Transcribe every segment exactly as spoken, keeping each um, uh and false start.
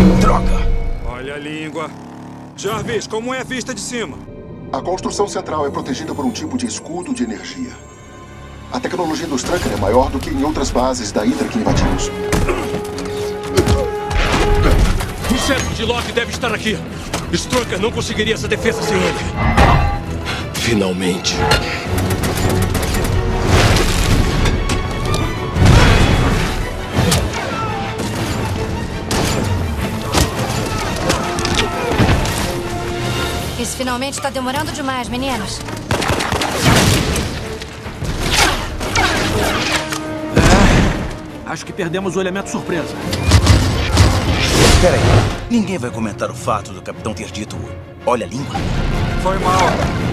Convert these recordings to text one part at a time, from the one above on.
Droga! Olha a língua. Jarvis, como é a vista de cima? A construção central é protegida por um tipo de escudo de energia. A tecnologia do Strucker é maior do que em outras bases da Hydra que invadimos. O cérebro de Locke deve estar aqui. Strucker não conseguiria essa defesa sem ele. Finalmente. Isso finalmente está demorando demais, meninos. É, acho que perdemos o elemento surpresa. Peraí, ninguém vai comentar o fato do capitão ter dito olha a língua? Foi mal.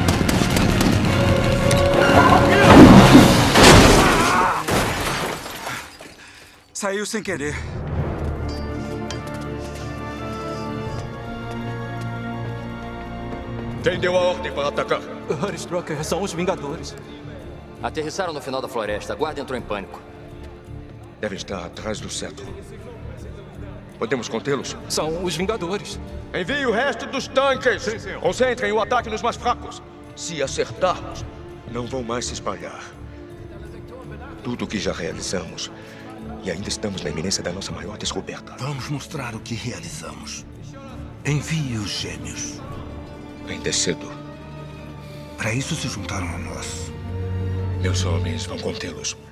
Saiu sem querer. Quem deu a ordem para atacar? Strucker, são os Vingadores. Aterrissaram no final da floresta. A guarda entrou em pânico. Devem estar atrás do cetro. Podemos contê-los? São os Vingadores. Envie o resto dos tanques! Sim, senhor. Concentrem o ataque nos mais fracos. Se acertarmos, não vão mais se espalhar. Tudo o que já realizamos. E ainda estamos na iminência da nossa maior descoberta. Vamos mostrar o que realizamos. Envie os gêmeos. Ainda é cedo. Para isso se juntaram a nós. Meus homens vão contê-los.